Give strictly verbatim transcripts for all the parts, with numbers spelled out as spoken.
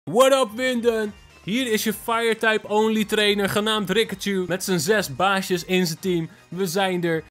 What up, Winden? Hier is je Fire-type only trainer genaamd Rikachu met zijn zes baasjes in zijn team. We zijn er.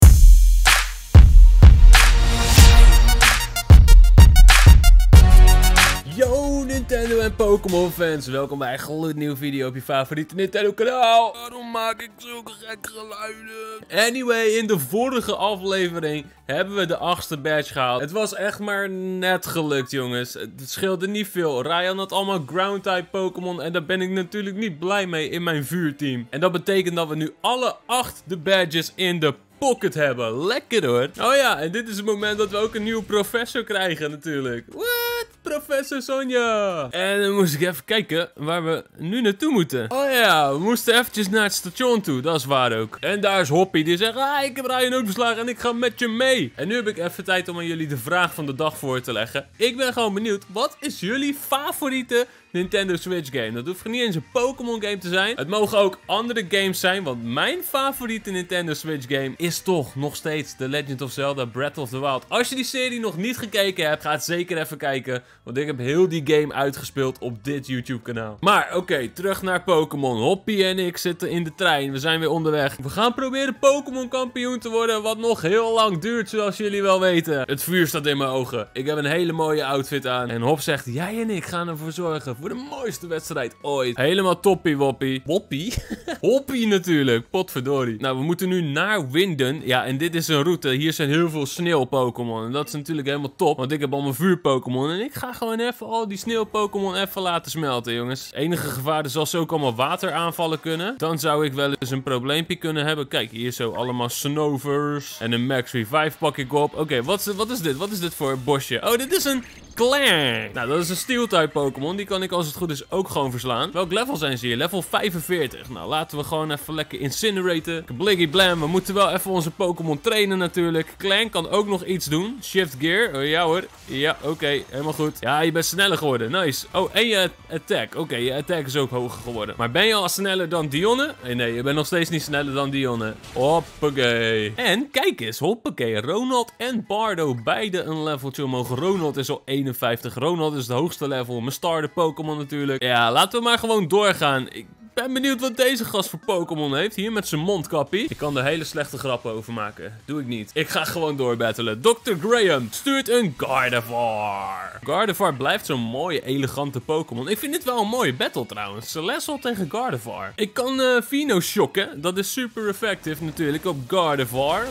Yo Nintendo en Pokémon fans, welkom bij een gloednieuwe video op je favoriete Nintendo kanaal. Waarom maak ik zulke gekke geluiden? Anyway, in de vorige aflevering hebben we de achtste badge gehaald. Het was echt maar net gelukt, jongens. Het scheelde niet veel. Ryan had allemaal ground-type Pokémon en daar ben ik natuurlijk niet blij mee in mijn vuurteam. En dat betekent dat we nu alle acht de badges in de pocket hebben. Lekker hoor. Oh ja, en dit is het moment dat we ook een nieuwe professor krijgen natuurlijk. What? Professor Sonja. En dan moest ik even kijken waar we nu naartoe moeten. Oh ja, we moesten eventjes naar het station toe. Dat is waar ook. En daar is Hoppy die zegt, ah, ik heb Ryan ook verslagen en ik ga met je mee. En nu heb ik even tijd om aan jullie de vraag van de dag voor te leggen. Ik ben gewoon benieuwd, wat is jullie favoriete Nintendo Switch game? Dat hoeft niet eens een Pokémon game te zijn. Het mogen ook andere games zijn, want mijn favoriete Nintendo Switch game is toch nog steeds The Legend of Zelda Breath of the Wild. Als je die serie nog niet gekeken hebt, ga het zeker even kijken, want ik heb heel die game uitgespeeld op dit YouTube kanaal. Maar oké, okay, terug naar Pokémon. Hoppy en ik zitten in de trein, we zijn weer onderweg. We gaan proberen Pokémon kampioen te worden, wat nog heel lang duurt, zoals jullie wel weten. Het vuur staat in mijn ogen. Ik heb een hele mooie outfit aan en Hop zegt, jij en ik gaan ervoor zorgen voor de mooiste wedstrijd ooit. Helemaal toppie woppie. Woppie? Hoppie natuurlijk. Potverdorie. Nou, we moeten nu naar Winden. Ja, en dit is een route. Hier zijn heel veel sneeuw-Pokémon. En dat is natuurlijk helemaal top. Want ik heb al mijn vuur-Pokémon. En ik ga gewoon even al die sneeuw-Pokémon even laten smelten, jongens. Het enige gevaar is als ze ook allemaal wateraanvallen kunnen. Dan zou ik wel eens een probleempje kunnen hebben. Kijk, hier zo allemaal Snovers. En een Max Revive pak ik op. Oké, okay, wat, wat is dit? Wat is dit voor een bosje? Oh, dit is een Clank. Nou, dat is een Steel-type Pokémon. Die kan ik als het goed is ook gewoon verslaan. Welk level zijn ze hier? Level vijfenveertig. Nou, laten we gewoon even lekker incineraten. Bliggy blam. We moeten wel even onze Pokémon trainen natuurlijk. Clank kan ook nog iets doen. Shift gear. Oh, ja hoor. Ja, oké. Okay. Helemaal goed. Ja, je bent sneller geworden. Nice. Oh, en je attack. Oké, okay, je attack is ook hoger geworden. Maar ben je al sneller dan Dionne? Nee, nee, je bent nog steeds niet sneller dan Dionne. Hoppakee. En kijk eens. Hoppakee. Ronald en Bardo. Beide een leveltje omhoog. Ronald is al eenenvijftig. Ronald is het hoogste level. Mijn starter Pokémon natuurlijk. Ja, laten we maar gewoon doorgaan. Ik ben benieuwd wat deze gast voor Pokémon heeft. Hier met zijn mondkappie. Ik kan er hele slechte grappen over maken. Doe ik niet. Ik ga gewoon doorbattelen. dokter Graham stuurt een Gardevoir. Gardevoir blijft zo'n mooie, elegante Pokémon. Ik vind dit wel een mooie battle trouwens. Celestal tegen Gardevoir. Ik kan uh, Vino shocken. Dat is super effectief natuurlijk op Gardevoir.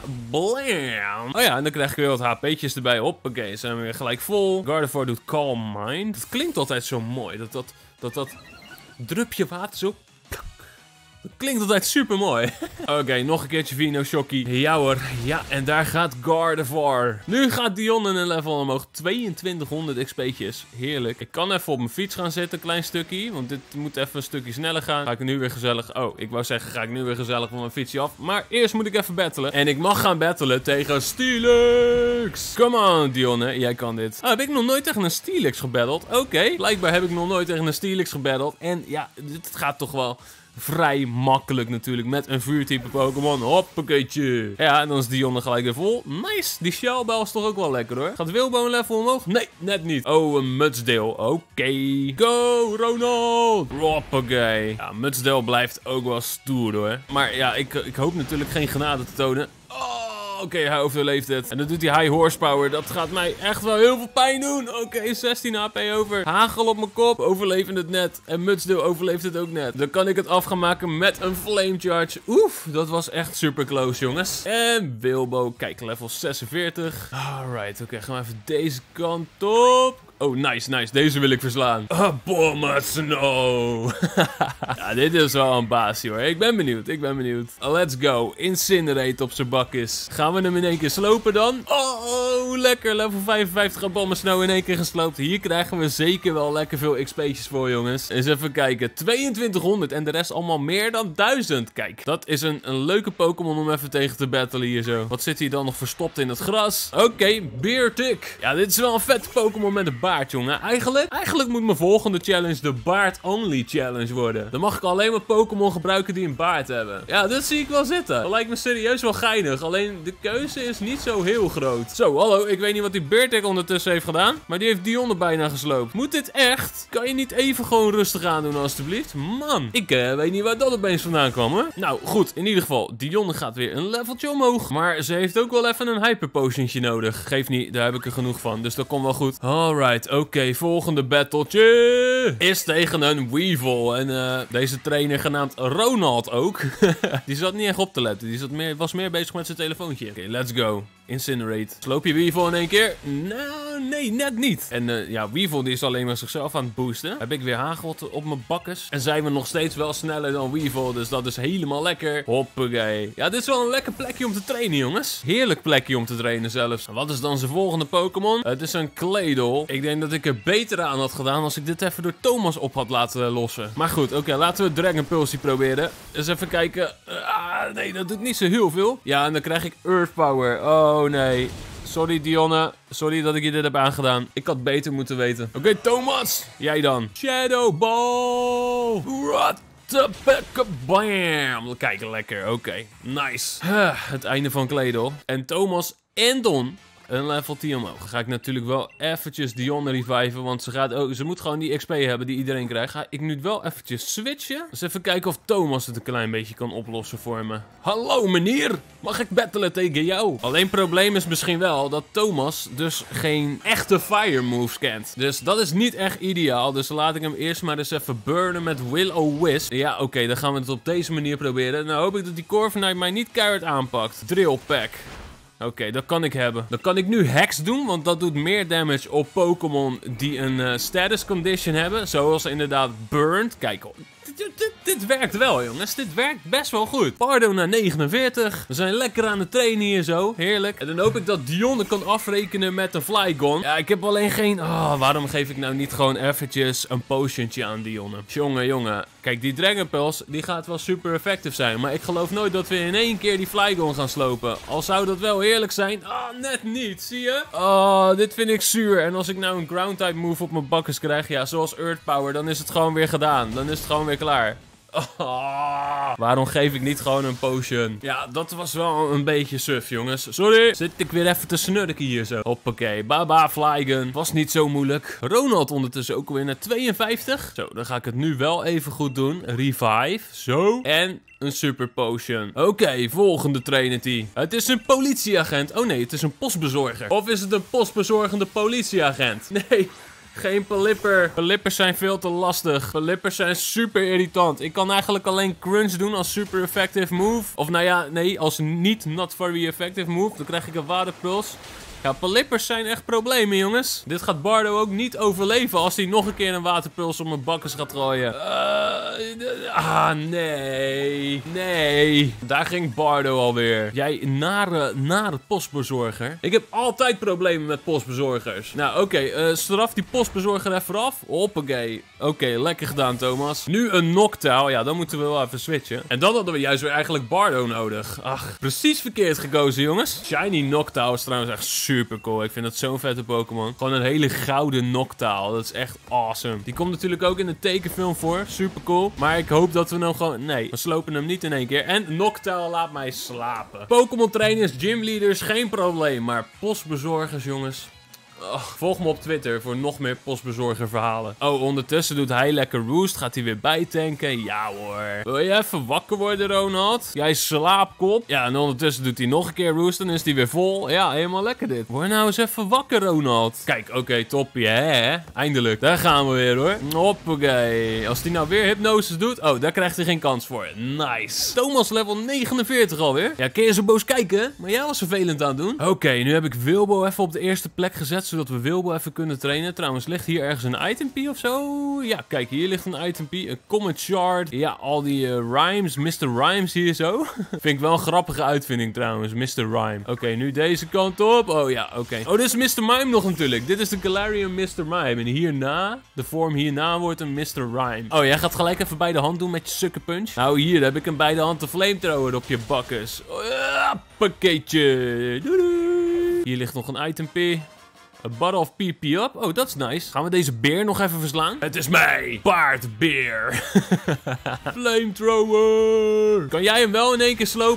Ka-blam. Oh ja, en dan krijg ik weer wat H P'tjes erbij op. Oké, okay, zijn we weer gelijk vol. Gardevoir doet Calm Mind. Dat klinkt altijd zo mooi. Dat dat... dat, dat drupje water zo. Dat klinkt altijd super mooi. Oké, okay, nog een keertje Vino Shocky. Ja hoor. Ja, en daar gaat Gardevoir. Nu gaat Dionne een level omhoog. tweeëntwintighonderd X P'tjes. Heerlijk. Ik kan even op mijn fiets gaan zitten, een klein stukje. Want dit moet even een stukje sneller gaan. Ga ik nu weer gezellig... Oh, ik wou zeggen, ga ik nu weer gezellig van mijn fietsje af. Maar eerst moet ik even battelen. En ik mag gaan battelen tegen Steelix. Come on, Dionne. Jij kan dit. Oh, heb ik nog nooit tegen een Steelix gebatteld? Oké. Okay. Blijkbaar heb ik nog nooit tegen een Steelix gebatteld. En ja, dit gaat toch wel vrij makkelijk natuurlijk met een vuurtype Pokémon. Hoppakeetje. Ja, en dan is Dionne gelijk weer vol. Nice. Die Shellbell is toch ook wel lekker hoor. Gaat Wilbo een level omhoog? Nee, net niet. Oh, een Mudsdale. Oké. Okay. Go, Ronald. Hoppakee. Ja, Mudsdale blijft ook wel stoer hoor. Maar ja, ik, ik hoop natuurlijk geen genade te tonen. Oké, okay, hij overleeft het. En dan doet hij high horsepower. Dat gaat mij echt wel heel veel pijn doen. Oké, okay, zestien H P over. Hagel op mijn kop. Overleven het net. En Mudsdale overleeft het ook net. Dan kan ik het af gaan maken met een flame charge. Oef, dat was echt super close, jongens. En Wilbo, kijk, level zesenveertig. Alright, oké, okay, gaan we even deze kant op. Oh, nice, nice. Deze wil ik verslaan. Ah, bomma snow. Ja, dit is wel een baasje hoor. Ik ben benieuwd, ik ben benieuwd. Let's go. Incinerate op zijn bakjes. Gaan we hem in één keer slopen dan? Oh, oh lekker. Level vijfenvijftig aan bomma snow in één keer gesloopt. Hier krijgen we zeker wel lekker veel X P'tjes voor, jongens. Eens even kijken. tweeëntwintighonderd en de rest allemaal meer dan duizend. Kijk, dat is een, een leuke Pokémon om even tegen te battelen hier zo. Wat zit hier dan nog verstopt in het gras? Oké, okay, Beartic. Ja, dit is wel een vette Pokémon met een baard, jongen. Eigenlijk, eigenlijk moet mijn volgende challenge de baard only challenge worden. Dan mag ik alleen maar Pokémon gebruiken die een baard hebben. Ja, dat zie ik wel zitten. Dat lijkt me serieus wel geinig. Alleen de keuze is niet zo heel groot. Zo, hallo. ik weet niet wat die Beartic ondertussen heeft gedaan. Maar die heeft Dion er bijna gesloopt. Moet dit echt? Kan je niet even gewoon rustig aan doen, alstublieft? Man, ik uh, weet niet waar dat opeens vandaan kwam, hoor. Nou, goed. In ieder geval, Dion gaat weer een leveltje omhoog. Maar ze heeft ook wel even een hyper potiontje nodig. Geef niet, daar heb ik er genoeg van. Dus dat komt wel goed. Alright, oké. Okay, volgende battletje is tegen een Weevil. En uh, deze trainer genaamd Ronald ook. Die zat niet echt op te letten. Die zat meer, was meer bezig met zijn telefoontje. Oké, okay, let's go. Incinerate. Sloop je Weevil in één keer? Nou, nee, net niet. En uh, ja, Weevil die is alleen maar zichzelf aan het boosten. Heb ik weer hagel op mijn bakkes. En zijn we nog steeds wel sneller dan Weevil. Dus dat is helemaal lekker. Hoppakee. Ja, dit is wel een lekker plekje om te trainen, jongens. Heerlijk plekje om te trainen zelfs. Wat is dan zijn volgende Pokémon? Het is een Claydol. Ik denk dat ik er beter aan had gedaan als ik dit even door Thomas op had laten lossen. Maar goed, oké. Okay, laten we Dragon Pulse proberen. Eens even kijken. Ah, nee, dat doet niet zo heel veel. Ja, en dan krijg ik Earth Power. Oh. Oh nee. Sorry Dionne. Sorry dat ik je dit heb aangedaan. Ik had beter moeten weten. Oké, okay, Thomas. Jij dan. Shadow Ball. What the fuck? Bam. Kijken lekker. Oké. Okay. Nice. Uh, het einde van Claydol. En Thomas en Don. Een level tien omhoog. Ga ik natuurlijk wel eventjes Dion reviven. Want ze, gaat ook, ze moet gewoon die X P hebben die iedereen krijgt. Ga ik nu wel eventjes switchen. Dus even kijken of Thomas het een klein beetje kan oplossen voor me. Hallo meneer. Mag ik battelen tegen jou? Alleen probleem is misschien wel dat Thomas dus geen echte fire moves kent. Dus dat is niet echt ideaal. Dus laat ik hem eerst maar eens even burnen met Will-O-Wisp. Ja oké, okay, dan gaan we het op deze manier proberen. Nou hoop ik dat die Corviknight mij niet keihard aanpakt. Drill Pack. Oké, okay, dat kan ik hebben. Dan kan ik nu Hex doen, want dat doet meer damage op Pokémon die een uh, status condition hebben. Zoals inderdaad Burned. Kijk, dit, dit, dit werkt wel, jongens. Dit werkt best wel goed. Pardo naar negenenveertig. We zijn lekker aan het trainen hier zo. Heerlijk. En dan hoop ik dat Dion kan afrekenen met een Flygon. Ja, ik heb alleen geen... Oh, waarom geef ik nou niet gewoon eventjes een potiontje aan Dion? Jongen, jongen. Kijk, die Dragon Pulse, die gaat wel super effectief zijn. Maar ik geloof nooit dat we in één keer die Flygon gaan slopen. Al zou dat wel eerlijk zijn. Ah, oh, net niet. Zie je? Oh, dit vind ik zuur. En als ik nou een ground type move op mijn bakkes krijg, ja, zoals Earth Power, dan is het gewoon weer gedaan. Dan is het gewoon weer klaar. Oh, waarom geef ik niet gewoon een potion? Ja, dat was wel een beetje suf, jongens. Sorry. Zit ik weer even te snurken hier zo. Hoppakee. Baba Flygon. Was niet zo moeilijk. Ronald ondertussen ook alweer naar tweeënvijftig. Zo, dan ga ik het nu wel even goed doen. Revive. Zo. En een super potion. Oké, okay, volgende Trinity. Het is een politieagent. Oh nee, het is een postbezorger. Of is het een postbezorgende politieagent? Nee. Geen Pelipper. Pelippers zijn veel te lastig. Pelippers zijn super irritant. Ik kan eigenlijk alleen Crunch doen als super effective move. Of nou ja, nee, als niet not very effective move. Dan krijg ik een waterpuls. Ja, Pelippers zijn echt problemen, jongens. Dit gaat Bardo ook niet overleven als hij nog een keer een waterpuls op mijn bakkes gaat gooien. Uh, ah, nee. Nee. Daar ging Bardo alweer. Jij nare, nare postbezorger. Ik heb altijd problemen met postbezorgers. Nou, oké. Okay, uh, straf die postbezorger even af. Hoppakee. Oké, okay, lekker gedaan, Thomas. Nu een Noctowl. Ja, dan moeten we wel even switchen. En dan hadden we juist weer eigenlijk Bardo nodig. Ach, precies verkeerd gekozen, jongens. Shiny Noctowl is trouwens echt super cool. Ik vind dat zo'n vette Pokémon. Gewoon een hele gouden Noctowl. Dat is echt awesome. Die komt natuurlijk ook in de tekenfilm voor. Super cool. Maar ik hoop dat we nou gewoon... Nee, we slopen hem niet in één keer. En Noctowl laat mij slapen. Pokémon trainers, gymleaders, geen probleem. Maar postbezorgers, jongens... Oh, volg me op Twitter voor nog meer postbezorger verhalen. Oh, ondertussen doet hij lekker roost. Gaat hij weer bijtanken? Ja hoor. Wil je even wakker worden, Ronald? Jij slaapkop. Ja, en ondertussen doet hij nog een keer roost. Dan is hij weer vol. Ja, helemaal lekker dit. Word nou eens even wakker, Ronald. Kijk, oké, okay, toppie, hè? Eindelijk. Daar gaan we weer, hoor. Hoppakee. Als hij nou weer hypnosis doet... Oh, daar krijgt hij geen kans voor. Nice. Thomas level negenenveertig alweer. Ja, kun je zo boos kijken? Maar jij was vervelend aan het doen. Oké, okay, nu heb ik Wilbo even op de eerste plek gezet, zodat we Wilbo even kunnen trainen. Trouwens, ligt hier ergens een itempie of zo? Ja, kijk, hier ligt een itempie. Een Comet Shard. Ja, al die uh, rhymes. mister Rhymes hier zo. Vind ik wel een grappige uitvinding trouwens. mister Rhyme. Oké, okay, nu deze kant op. Oh ja, oké. Okay. Oh, dit is mister Mime nog natuurlijk. Dit is de Galarian mister Mime. En hierna, de vorm hierna wordt een mister Rhyme. Oh, jij gaat gelijk even bij de hand doen met je sucker punch. Nou, hier heb ik hem bij de hand de flamethrower op je bakkes. Uh, pakketje. Doei doei. Hier ligt nog een itempie. A bottle of P P up. Oh, dat is nice. Gaan we deze beer nog even verslaan? Het is mij, Paardbeer. Flamethrower. Kan jij hem wel in één keer slopen?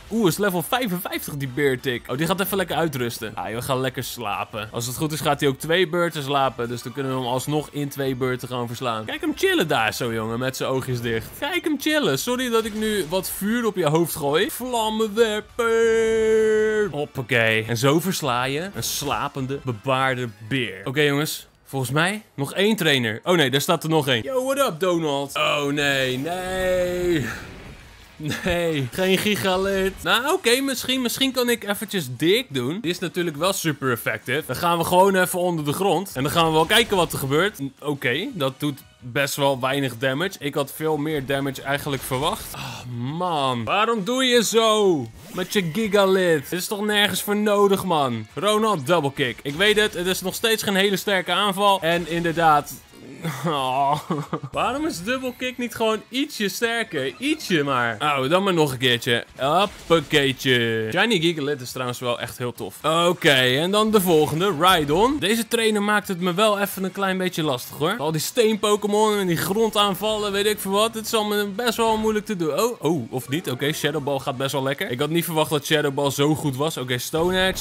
Oeh, is level vijfenvijftig die Beartic. Oh, die gaat even lekker uitrusten. Ah, we gaan lekker slapen. Als het goed is gaat hij ook twee beurten slapen. Dus dan kunnen we hem alsnog in twee beurten gaan verslaan. Kijk hem chillen daar zo, jongen. Met zijn oogjes dicht. Kijk hem chillen. Sorry dat ik nu wat vuur op je hoofd gooi. Vlammenwerper. Hoppakee. En zo versla je een slapende, bebaarde beer. Oké, okay, jongens. Volgens mij nog één trainer. Oh nee, daar staat er nog één. Yo, what up, Donald? Oh nee, nee. Nee, geen gigalid. Nou, oké, okay, misschien, misschien kan ik eventjes Dick doen. Die is natuurlijk wel super effectief. Dan gaan we gewoon even onder de grond. En dan gaan we wel kijken wat er gebeurt. Oké, okay, dat doet best wel weinig damage. Ik had veel meer damage eigenlijk verwacht. Oh, man. Waarom doe je zo? Met je gigalid. Dit is toch nergens voor nodig, man. Ronald, double kick. Ik weet het, het is nog steeds geen hele sterke aanval. En inderdaad... Oh. Waarom is double kick niet gewoon ietsje sterker? Ietsje maar. Oh, dan maar nog een keertje. Hoppakeetje. Shiny Gigalith is trouwens wel echt heel tof. Oké, okay, en dan de volgende. Rhydon. Deze trainer maakt het me wel even een klein beetje lastig, hoor. Al die steen Pokémon en die grondaanvallen, weet ik veel wat. Het is allemaal best wel moeilijk te doen. Oh, oh, of niet. Oké, okay, Shadow Ball gaat best wel lekker. Ik had niet verwacht dat Shadow Ball zo goed was. Oké, okay, Stone Edge.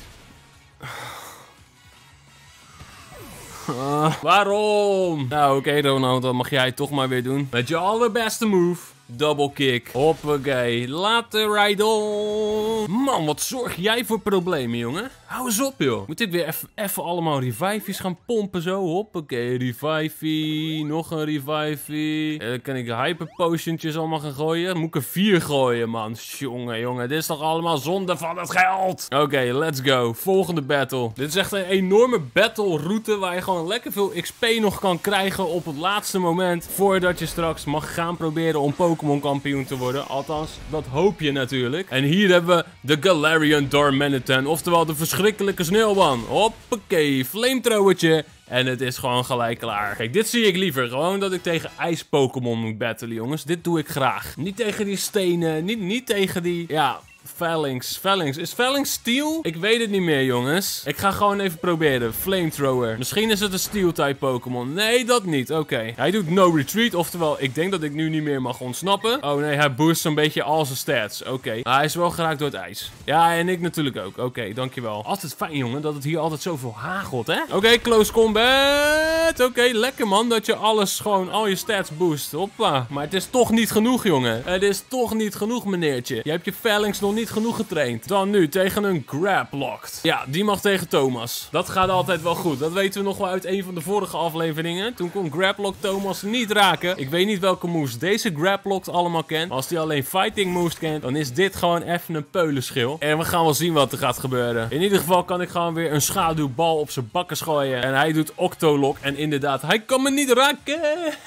Uh, waarom? Nou, oké, okay, Ronald, dan mag jij het toch maar weer doen. Met je allerbeste move. Double kick. Hoppakee. Later, Rhydon. Man, wat zorg jij voor problemen, jongen? Hou eens op, joh. Moet ik weer even allemaal revives gaan pompen zo? Hoppakee. Revivey. Nog een revivey. Uh, dan kan ik hyper potiontjes allemaal gaan gooien. Moet ik er vier gooien, man. Jongen, jongen. Dit is toch allemaal zonde van het geld? Oké, okay, let's go. Volgende battle. Dit is echt een enorme battle route waar je gewoon lekker veel X P nog kan krijgen op het laatste moment. Voordat je straks mag gaan proberen om Pokémon kampioen te worden. Althans, dat hoop je natuurlijk. En hier hebben we de Galarian Darmanitan. Oftewel de verschrikkelijke sneeuwman. Hoppakee, flamethrowertje. En het is gewoon gelijk klaar. Kijk, dit zie ik liever. Gewoon dat ik tegen ijs-Pokémon moet battlen, jongens. Dit doe ik graag. Niet tegen die stenen. Niet, niet tegen die... Ja... Phalanx, Phalanx. Is Phalanx Steel? Ik weet het niet meer, jongens. Ik ga gewoon even proberen. Flamethrower. Misschien is het een Steel-type Pokémon. Nee, dat niet. Oké. Okay. Hij doet no retreat. Oftewel, ik denk dat ik nu niet meer mag ontsnappen. Oh nee, hij boost zo'n beetje al zijn stats. Oké. Okay. Hij is wel geraakt door het ijs. Ja, en ik natuurlijk ook. Oké, okay, dankjewel. Altijd fijn, jongen, dat het hier altijd zoveel hagelt, hè? Oké, okay, close combat. Oké, okay, lekker, man. Dat je alles gewoon, al je stats boost. Hoppa. Maar het is toch niet genoeg, jongen. Het is toch niet genoeg, meneertje. Je hebt je Phalanx nog niet genoeg getraind. Dan nu tegen een Graplocked. Ja, die mag tegen Thomas. Dat gaat altijd wel goed. Dat weten we nog wel uit een van de vorige afleveringen. Toen kon Graplocked Thomas niet raken. Ik weet niet welke moves deze Graplocked allemaal kent. Als die alleen fighting moves kent, dan is dit gewoon even een peulenschil. En we gaan wel zien wat er gaat gebeuren. In ieder geval kan ik gewoon weer een schaduwbal op zijn bakken gooien. En hij doet Octolock. En inderdaad, hij kan me niet raken.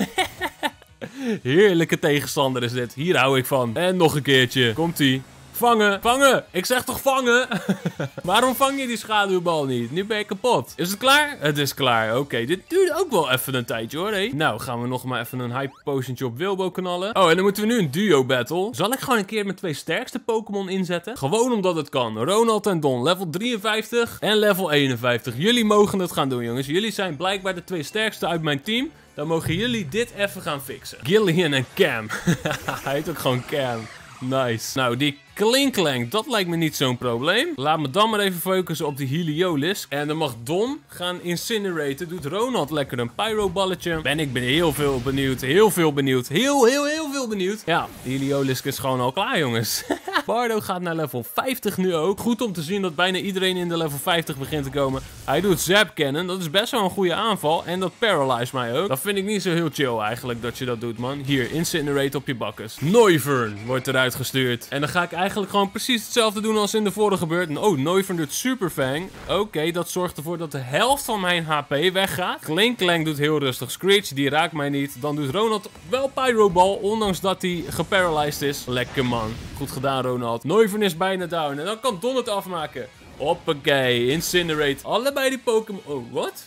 Heerlijke tegenstander is dit. Hier hou ik van. En nog een keertje. Komt-ie. Vangen, vangen! Ik zeg toch vangen? Waarom vang je die schaduwbal niet? Nu ben je kapot. Is het klaar? Het is klaar. Oké, okay, dit duurt ook wel even een tijdje, hoor. Hey. Nou, gaan we nog maar even een hyper potiontje op Wilbo knallen. Oh, en dan moeten we nu een duo battle. Zal ik gewoon een keer mijn twee sterkste Pokémon inzetten? Gewoon omdat het kan. Ronald en Don, level drieënvijftig en level eenenvijftig. Jullie mogen het gaan doen, jongens. Jullie zijn blijkbaar de twee sterkste uit mijn team. Dan mogen jullie dit even gaan fixen. Gillian en Cam. Hij heet ook gewoon Cam. Nice. Nou, die Klinklang, dat lijkt me niet zo'n probleem. Laat me dan maar even focussen op die Heliolisk. En dan mag Don gaan incineraten. Doet Ronald lekker een pyroballetje. Ben ik ben heel veel benieuwd. Heel veel benieuwd. Heel, heel, heel veel benieuwd. Ja, die Heliolisk is gewoon al klaar, jongens. Bardo gaat naar level vijftig nu ook. Goed om te zien dat bijna iedereen in de level vijftig begint te komen. Hij doet Zap Cannon. Dat is best wel een goede aanval. En dat paralyze mij ook. Dat vind ik niet zo heel chill eigenlijk dat je dat doet, man. Hier, incinerate op je bakkes. Noivern wordt eruit gestuurd. En dan ga ik eigenlijk Eigenlijk gewoon precies hetzelfde doen als in de vorige beurt. Oh, Noivern doet Superfang. Oké, okay, dat zorgt ervoor dat de helft van mijn H P weggaat. Klinklang doet heel rustig Screech, die raakt mij niet. Dan doet Ronald wel Pyroball, ondanks dat hij geparalyzed is. Lekker, man. Goed gedaan, Ronald. Noivern is bijna down. En dan kan Don het afmaken. Hoppakee, Incinerate. Allebei die Pokémon... Oh, wat?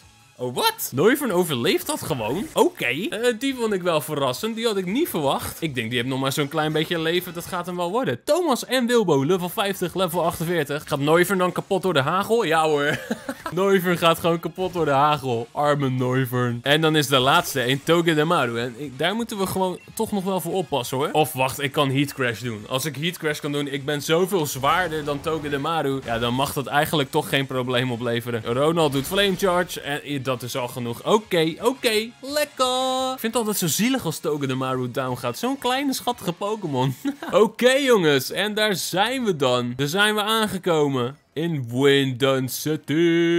Oh, wat? Noivern overleeft dat gewoon? Oké. Okay. Uh, die vond ik wel verrassend. Die had ik niet verwacht. Ik denk, die heeft nog maar zo'n klein beetje leven. Dat gaat hem wel worden. Thomas en Wilbo, level vijftig, level achtenveertig. Gaat Noivern dan kapot door de hagel? Ja hoor. Noivern gaat gewoon kapot door de hagel. Arme Noivern. En dan is de laatste een Togedemaru. En ik, daar moeten we gewoon toch nog wel voor oppassen hoor. Of wacht, ik kan Heat Crash doen. Als ik Heat Crash kan doen, ik ben zoveel zwaarder dan Togedemaru. Ja, dan mag dat eigenlijk toch geen probleem opleveren. Ronald doet Flame Charge. En dat is al genoeg. Oké, okay, oké. Okay, lekker. Ik vind het altijd zo zielig als Togedemaru down gaat. Zo'n kleine schattige Pokémon. Oké okay, jongens. En daar zijn we dan. Daar zijn we aangekomen. In Wyndon City.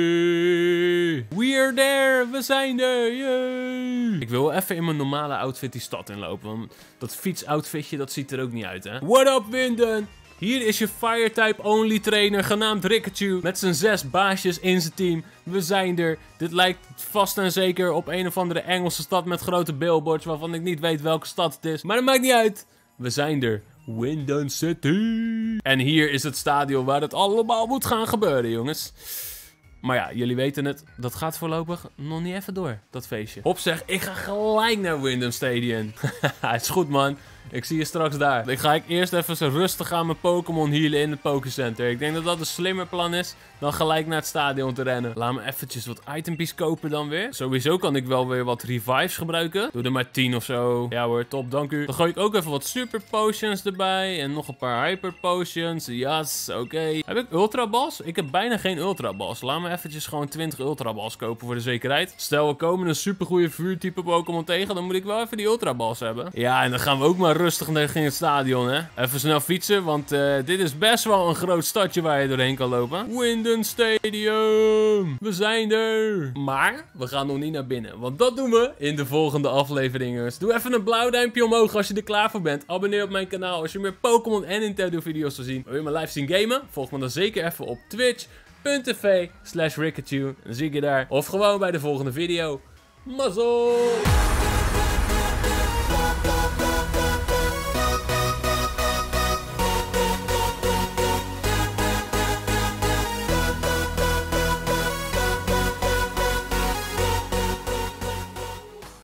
We are there. We zijn er. Yay. Ik wil even in mijn normale outfit die stad inlopen. Want dat fietsoutfitje, dat ziet er ook niet uit, hè. What up, Wyndon? Hier is je Fire-type only trainer genaamd Rikachu. Met zijn zes baasjes in zijn team. We zijn er. Dit lijkt vast en zeker op een of andere Engelse stad met grote billboards. Waarvan ik niet weet welke stad het is. Maar dat maakt niet uit. We zijn er. Wyndon City. En hier is het stadion waar het allemaal moet gaan gebeuren, jongens. Maar ja, jullie weten het. Dat gaat voorlopig nog niet even door, dat feestje. Hop zeg, ik ga gelijk naar Wyndon Stadium. Het is goed, man. Ik zie je straks daar. Ik ga ik eerst even zo rustig aan mijn Pokémon healen in het Pokécenter. Ik denk dat dat een slimmer plan is dan gelijk naar het stadion te rennen. Laat me eventjes wat itempies kopen dan weer. Sowieso kan ik wel weer wat revives gebruiken. Doe er maar tien of zo. Ja hoor, top, dank u. Dan gooi ik ook even wat super potions erbij. En nog een paar hyper potions. Yes, oké. Okay. Heb ik ultra balls? Ik heb bijna geen ultra balls. Laat me eventjes gewoon twintig ultra balls kopen voor de zekerheid. Stel we komen een super goede vuurtype Pokémon tegen. Dan moet ik wel even die ultra balls hebben. Ja, en dan gaan we ook maar rustig naar het stadion, hè. Even snel fietsen, want uh, dit is best wel een groot stadje waar je doorheen kan lopen. Wyndon Stadium. We zijn er. Maar we gaan nog niet naar binnen, want dat doen we in de volgende afleveringen. Doe even een blauw duimpje omhoog als je er klaar voor bent. Abonneer op mijn kanaal als je meer Pokémon en Nintendo video's wil zien. Wil je me live zien gamen? Volg me dan zeker even op twitch.tv slash Rikachu. Dan zie ik je daar. Of gewoon bij de volgende video. Mazzel!